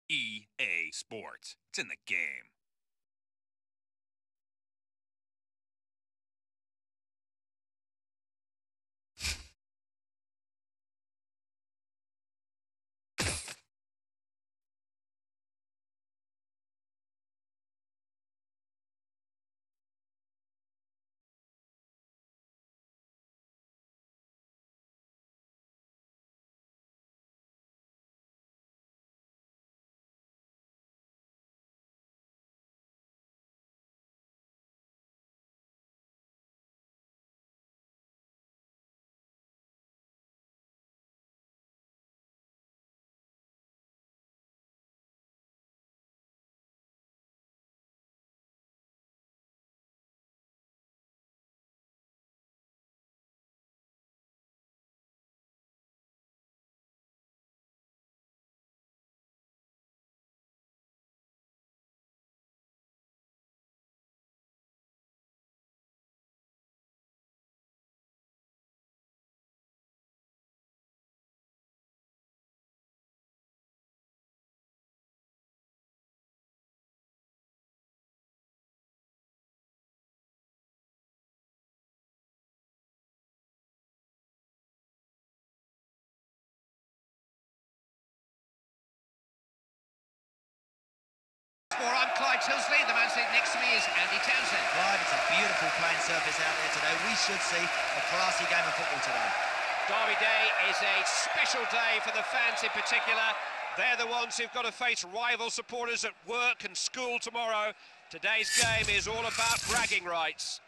EA Sports. It's in the game. I'm Clyde Tilsley. The man sitting next to me is Andy Townsend. Right, it's a beautiful playing surface out there today. We should see a classy game of football today. Derby Day is a special day for the fans in particular. They're the ones who've got to face rival supporters at work and school tomorrow. Today's game is all about bragging rights.